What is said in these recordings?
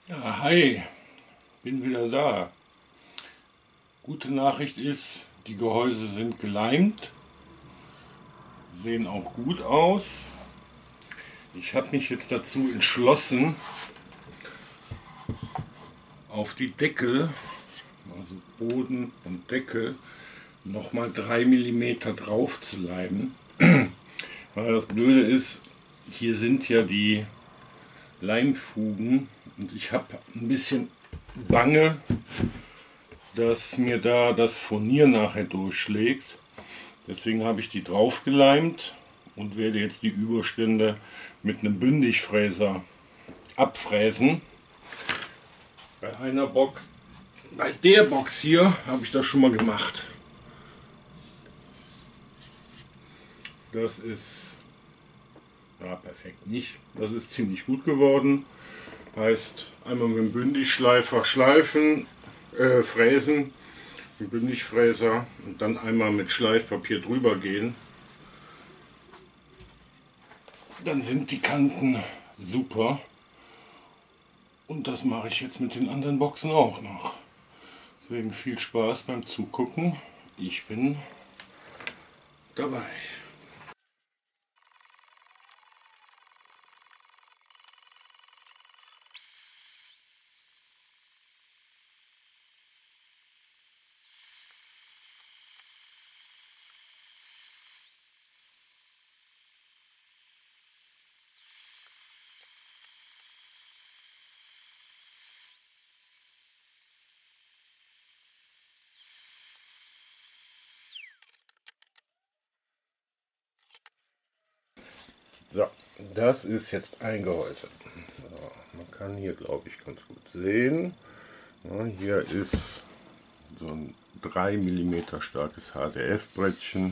Ja, hi, bin wieder da. Gute Nachricht ist, die Gehäuse sind geleimt, sehen auch gut aus. Ich habe mich jetzt dazu entschlossen, auf die Deckel, also Boden und Deckel, nochmal 3 Millimeter drauf zu leimen. Weil das Blöde ist, hier sind ja die Leimfugen und ich habe ein bisschen Bange, dass mir da das Furnier nachher durchschlägt. Deswegen habe ich die drauf geleimt und werde jetzt die Überstände mit einem Bündigfräser abfräsen. Bei der Box hier habe ich das schon mal gemacht. Das ist perfekt nicht. Das ist ziemlich gut geworden. Heißt einmal mit dem Bündigschleifer schleifen, fräsen, mit dem Bündigfräser und dann einmal mit Schleifpapier drüber gehen. Dann sind die Kanten super. Und das mache ich jetzt mit den anderen Boxen auch noch. Deswegen viel Spaß beim Zugucken. Ich bin dabei. So, das ist jetzt ein Gehäuse. So, man kann hier, glaube ich, ganz gut sehen. Ja, hier ist so ein 3 mm starkes HDF-Brettchen.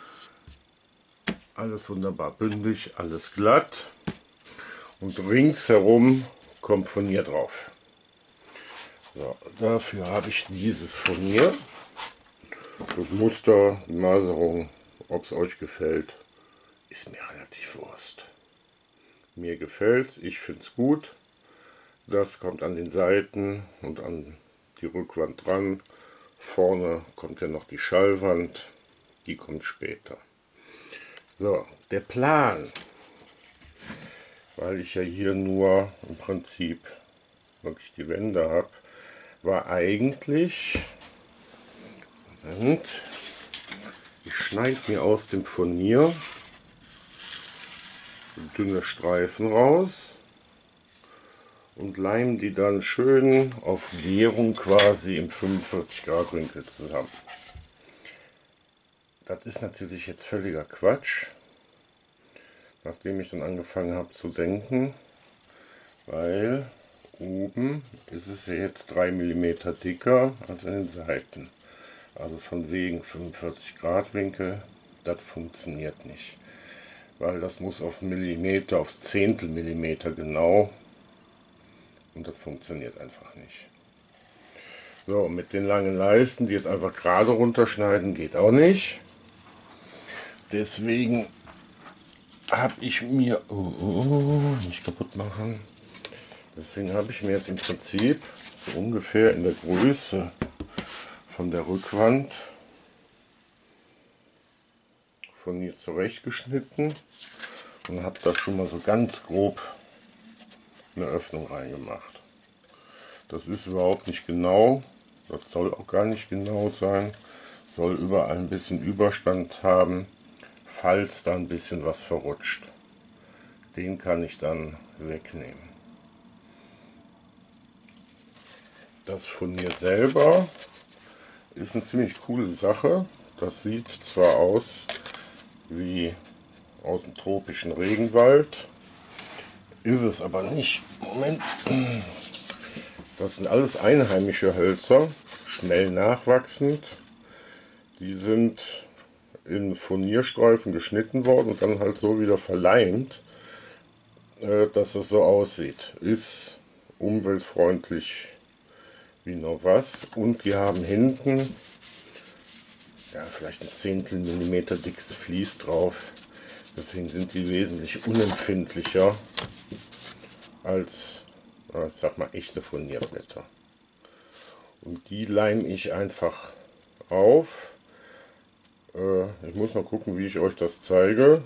Alles wunderbar bündig, alles glatt. Und ringsherum kommt Furnier drauf. So, dafür habe ich dieses Furnier. Das Muster, die Maserung, ob es euch gefällt, ist mir relativ Wurst. Mir gefällt es, ich finde es gut. Das kommt an den Seiten und an die Rückwand dran. Vorne kommt ja noch die Schallwand, die kommt später. So, der Plan, weil ich ja hier nur im Prinzip wirklich die Wände habe, war eigentlich, Moment, ich schneide mir aus dem Furnier dünne Streifen raus und leime die dann schön auf Gärung quasi im 45 Grad Winkel zusammen. Das ist natürlich jetzt völliger Quatsch, nachdem ich dann angefangen habe zu denken, weil oben ist es ja jetzt 3 mm dicker als an den Seiten. Also von wegen 45 Grad Winkel, das funktioniert nicht. Weil das muss auf Millimeter, auf Zehntel Millimeter genau, und das funktioniert einfach nicht. So, mit den langen Leisten, die jetzt einfach gerade runterschneiden, geht auch nicht. Deswegen habe ich mir, nicht kaputt machen, deswegen habe ich mir jetzt im Prinzip so ungefähr in der Größe von der Rückwand von hier zurechtgeschnitten und habe da schon mal so ganz grob eine Öffnung reingemacht. Das ist überhaupt nicht genau, das soll auch gar nicht genau sein, soll überall ein bisschen Überstand haben, falls da ein bisschen was verrutscht. Den kann ich dann wegnehmen. Das Furnier selber ist eine ziemlich coole Sache. Das sieht zwar aus wie aus dem tropischen Regenwald, ist es aber nicht. Moment. Das sind alles einheimische Hölzer, schnell nachwachsend. Die sind in Furnierstreifen geschnitten worden und dann halt so wieder verleimt, dass es so aussieht. Ist umweltfreundlich wie noch was. Und die haben hinten ja, vielleicht ein Zehntel Millimeter dickes Vlies drauf. Deswegen sind die wesentlich unempfindlicher als ich sag mal echte Furnierblätter. Und die leime ich einfach auf. Ich muss mal gucken, wie ich euch das zeige.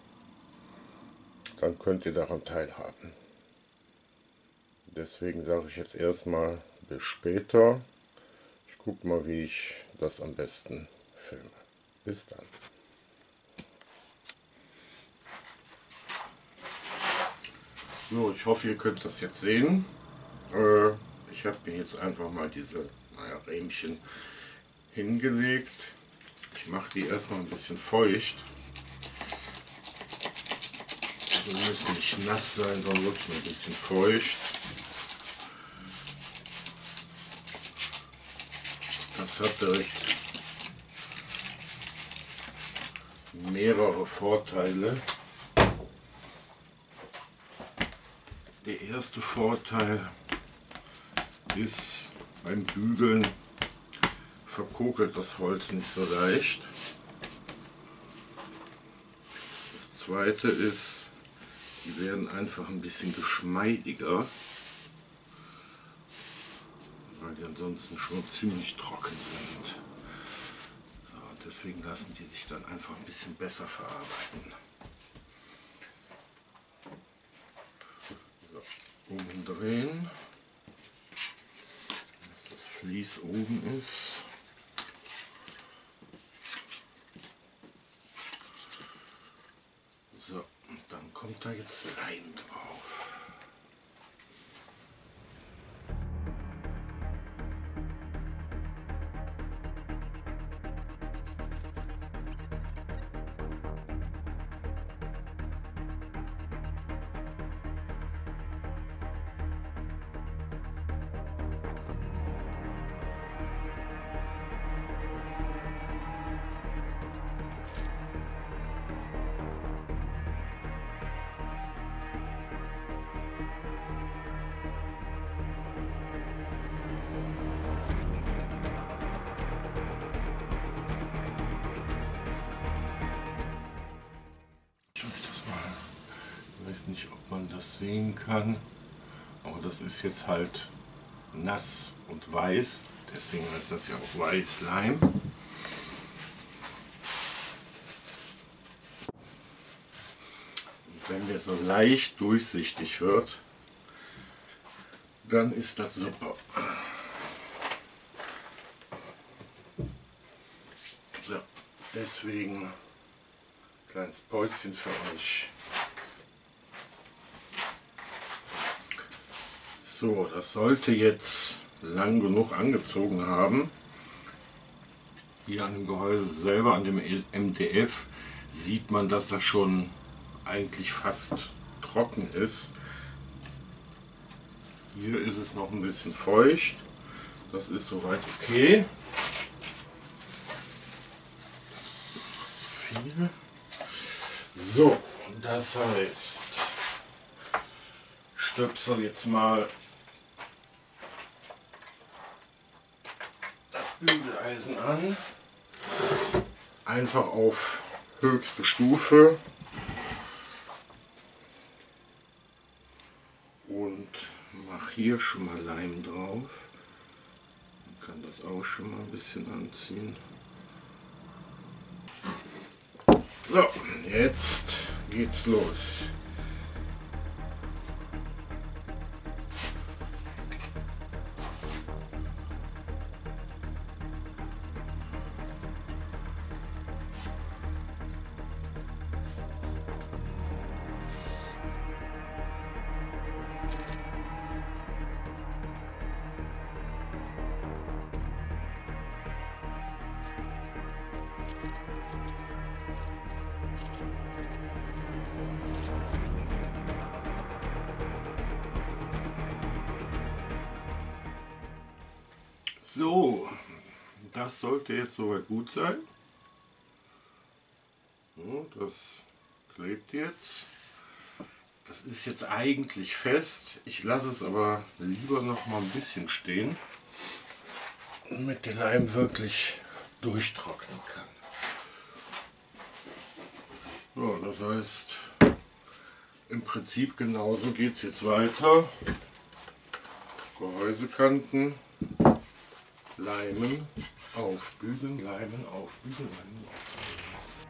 Dann könnt ihr daran teilhaben. Deswegen sage ich jetzt erstmal bis später. Ich gucke mal, wie ich das am besten filme. Bis dann. So, ich hoffe, ihr könnt das jetzt sehen. Ich habe mir jetzt einfach mal diese Rähmchen hingelegt. Ich mache die erstmal ein bisschen feucht. Die müssen nicht nass sein, sondern wirklich ein bisschen feucht. Das hat direkt mehrere Vorteile. Der erste Vorteil ist, beim Bügeln verkokelt das Holz nicht so leicht. Das zweite ist, die werden einfach ein bisschen geschmeidiger, weil die ansonsten schon ziemlich trocken sind. So, deswegen lassen die sich dann einfach ein bisschen besser verarbeiten. So, umdrehen, dass das Vlies oben ist. So, und dann kommt da jetzt Leim drauf. Ich weiß nicht, ob man das sehen kann, aber das ist jetzt halt nass und weiß, deswegen heißt das ja auch Weißleim. Und wenn der so leicht durchsichtig wird, dann ist das super. So, deswegen ein kleines Päuschen für euch. So, das sollte jetzt lang genug angezogen haben. Hier an dem Gehäuse selber, an dem MDF, sieht man, dass das schon eigentlich fast trocken ist. Hier ist es noch ein bisschen feucht. Das ist soweit okay. So, das heißt, stöpsel jetzt mal das Bügeleisen an. Einfach auf höchste Stufe. Und mache hier schon mal Leim drauf. Man kann das auch schon mal ein bisschen anziehen. So, jetzt geht's los. So, das sollte jetzt soweit gut sein. So, das klebt jetzt. Das ist jetzt eigentlich fest. Ich lasse es aber lieber noch mal ein bisschen stehen, damit der Leim wirklich durchtrocknen kann. So, das heißt, im Prinzip genauso geht es jetzt weiter. Gehäusekanten leimen, aufbügeln, leimen, aufbügeln, leimen, aufbügeln.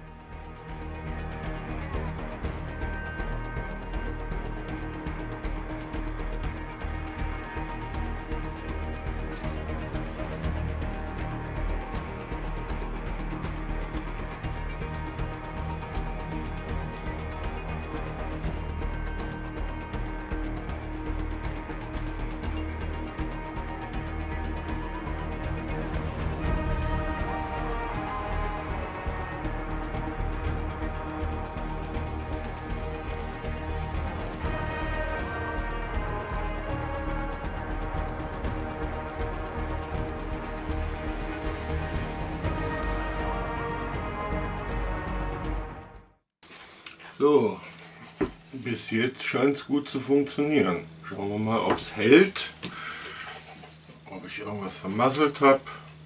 So, bis jetzt scheint es gut zu funktionieren. Schauen wir mal, ob es hält, ob ich irgendwas vermasselt habe.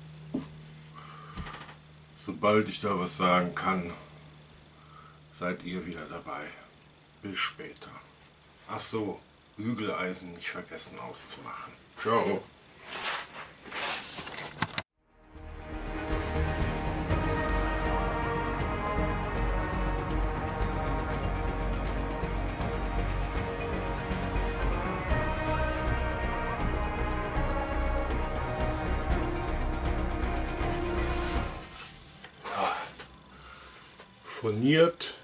Sobald ich da was sagen kann, seid ihr wieder dabei. Bis später. Ach so, Bügeleisen nicht vergessen auszumachen. Ciao. Furniert,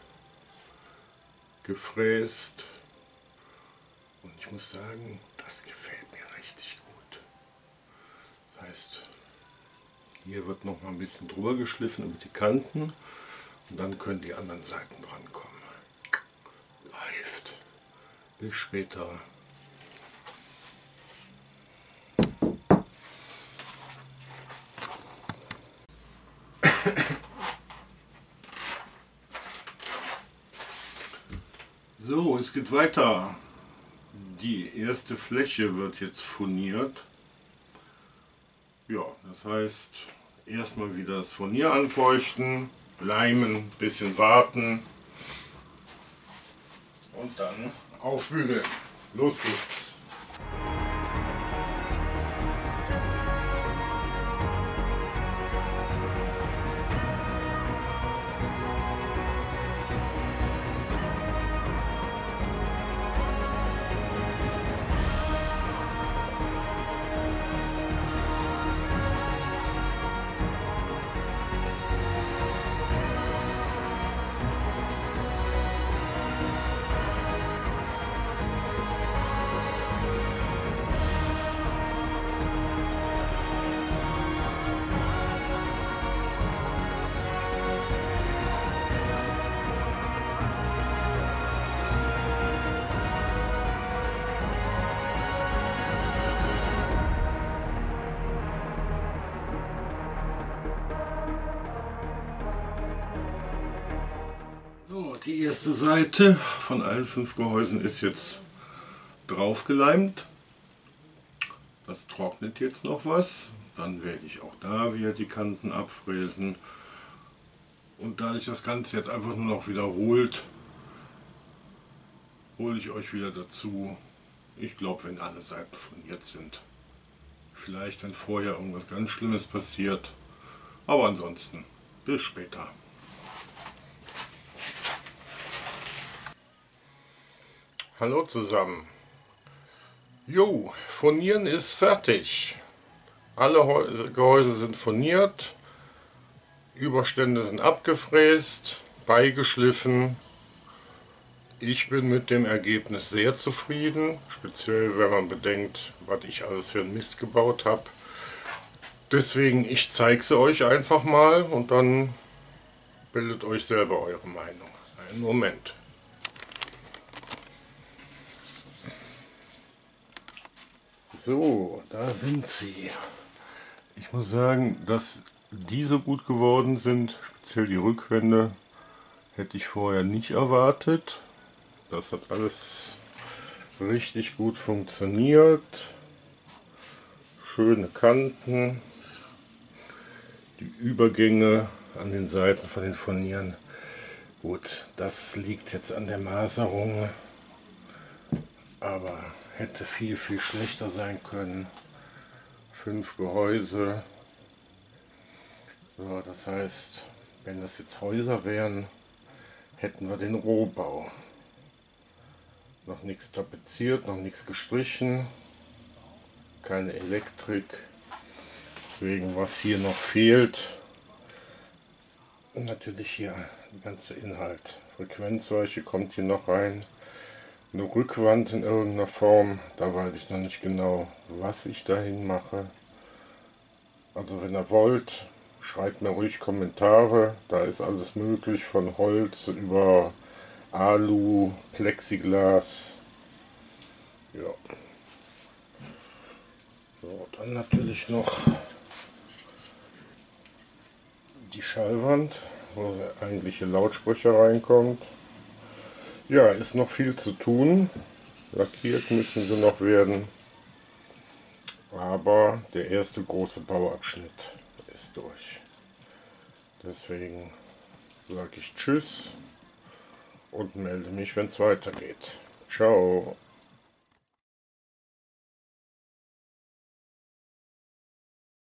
gefräst und ich muss sagen, das gefällt mir richtig gut. Das heißt, hier wird noch mal ein bisschen drüber geschliffen über die Kanten und dann können die anderen Seiten dran kommen. Läuft. Bis später. So, es geht weiter. Die erste Fläche wird jetzt furniert. Ja, das heißt, erstmal wieder das Furnier anfeuchten, leimen, bisschen warten und dann aufbügeln. Los geht's. Die erste Seite von allen 5 Gehäusen ist jetzt drauf geleimt. Das trocknet jetzt noch was. Dann werde ich auch da wieder die Kanten abfräsen. Und da sich das Ganze jetzt einfach nur noch wiederholt, hole ich euch wieder dazu. Ich glaube, wenn alle Seiten furniert sind. Vielleicht, wenn vorher irgendwas ganz Schlimmes passiert. Aber ansonsten, bis später. Hallo zusammen. Jo, Furnieren ist fertig. Alle Gehäuse sind furniert. Überstände sind abgefräst, beigeschliffen. Ich bin mit dem Ergebnis sehr zufrieden. Speziell wenn man bedenkt, was ich alles für einen Mist gebaut habe. Deswegen, ich zeige sie euch einfach mal und dann bildet euch selber eure Meinung. Einen Moment. So, da sind sie. Ich muss sagen, dass die so gut geworden sind, speziell die Rückwände, hätte ich vorher nicht erwartet. Das hat alles richtig gut funktioniert. Schöne Kanten. Die Übergänge an den Seiten von den Furnieren. Gut, das liegt jetzt an der Maserung. Aber hätte viel, viel schlechter sein können. 5 Gehäuse. So, das heißt, wenn das jetzt Häuser wären, hätten wir den Rohbau. Noch nichts tapeziert, noch nichts gestrichen, keine Elektrik. Deswegen, was hier noch fehlt, natürlich hier der ganze Inhalt. Frequenzweiche kommt hier noch rein. Eine Rückwand in irgendeiner Form, da weiß ich noch nicht genau, was ich dahin mache. Also wenn ihr wollt, schreibt mir ruhig Kommentare, da ist alles möglich, von Holz über Alu, Plexiglas. Ja. So, dann natürlich noch die Schallwand, wo der eigentliche Lautsprecher reinkommt. Ja, ist noch viel zu tun. Lackiert müssen sie noch werden. Aber der erste große Bauabschnitt ist durch. Deswegen sage ich Tschüss und melde mich, wenn es weitergeht. Ciao.